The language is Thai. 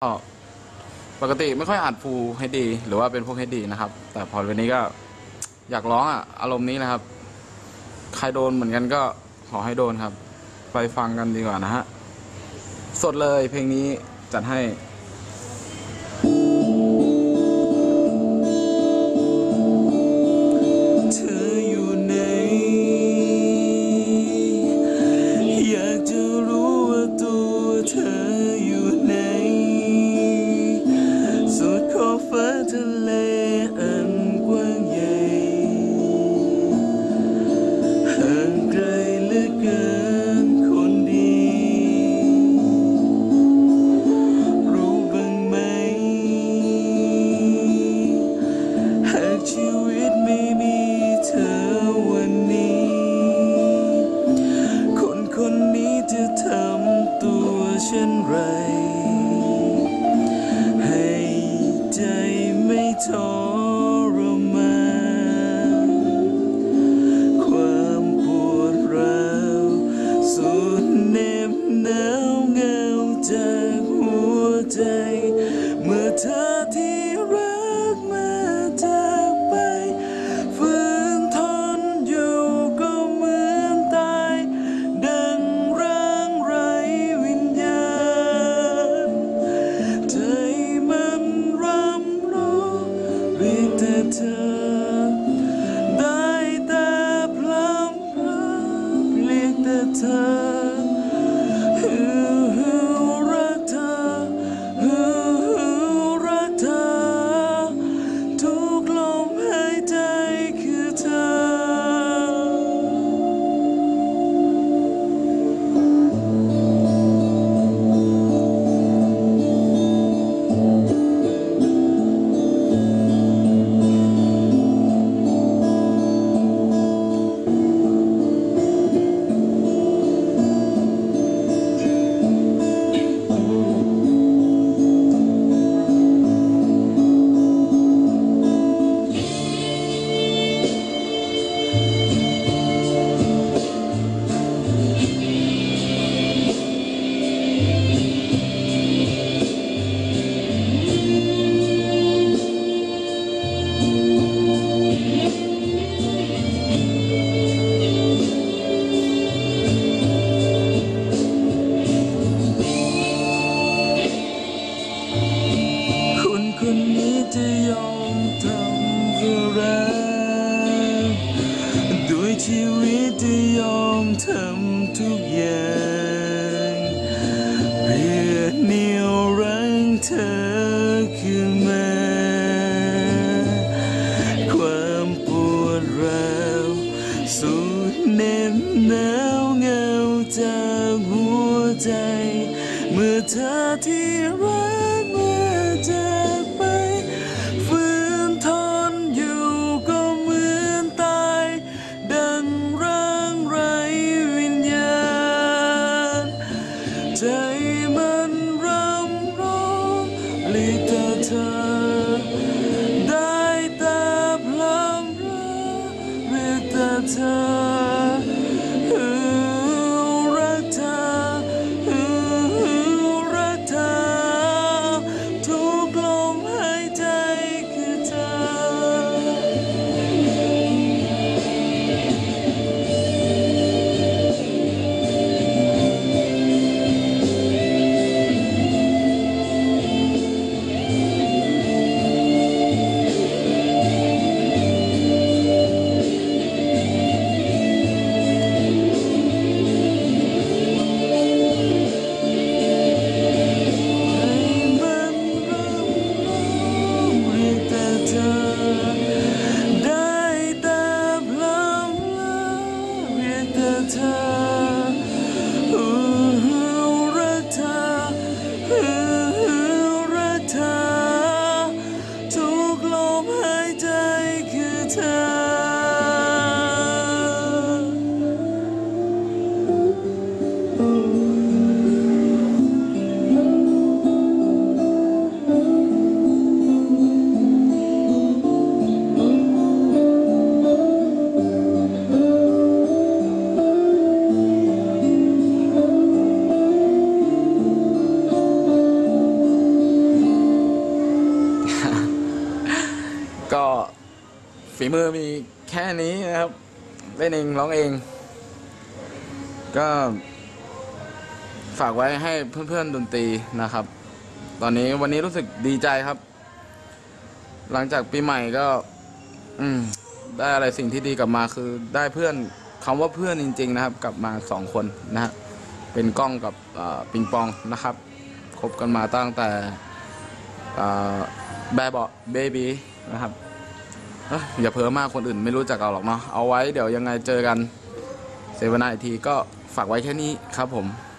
ก็ปกติไม่ค่อยอัดฟูลเฮดดีหรือว่าเป็นพวกเฮดดีนะครับแต่พอวันนี้ก็อยากร้องอารมณ์นี้นะครับใครโดนเหมือนกันก็ขอให้โดนครับไปฟังกันดีกว่านะฮะสดเลยเพลงนี้จัดให้เธออยู่ไหนอยากจะรู้ว่าตัวเธออยู่ไหนสุดขอบฟ้าทะเลอันกว้างใหญ่ห่างไกลเหลือเกินคนดีรู้บ้างไหมหากชีวิตไม่มีเธอวันนี้คนคนนี้จะทำตัวเช่นไรให้ใจไม่ทรมานความปวดร้าวสุดเหน็บหนาวเหงาจากหัวใจเมื่อเธอที่รักมาจากไปฝืนทนอยู่ก็เหมือนตายดังร่างไร้วิญญาณใจมันรำร้องเรียกแต่เธอได้แต่พลำเรียกแต่เธอรักเธอรักเธอทุกลมหายใจคือเธอคนคนนี้จะยอมทำเพื่อรักด้วยชีวิตจะยอมทำทุกอย่างเพื่อเหนี่ยวรั้งเธอขึ้นมาความปวดร้าวสุดเหน็บหนาวเหงาจากหัวใจเมื่อเธอที่รักมาจากไปฝืนทนอยู่ก็เหมือนตายดังร่างไร้วิญญาณใจมันรำร้องเรียกแต่เธอได้แต่พลำเรียกแต่เธอรักเธอรักเธอทุกลมหายใจคือเธอฝีมือมีแค่นี้นะครับเล่นเองร้องเอง ก็ฝากไว้ให้เพื่อนๆดนตรีนะครับ ตอนนี้วันนี้รู้สึกดีใจครับ หลังจากปีใหม่ก็ได้อะไรสิ่งที่ดีกลับมาคือได้เพื่อนคำว่าเพื่อนจริงๆนะครับกลับมา2 คนนะฮะเป็นกล้องกับปิงปองนะครับคบกันมาตั้งแต่แบบเบบีนะครับอย่าเพ้อมากคนอื่นไม่รู้จักเราหรอกเนาะเอาไว้เดี๋ยวยังไงเจอกันเสวนาอีกทีก็ฝากไว้แค่นี้ครับผม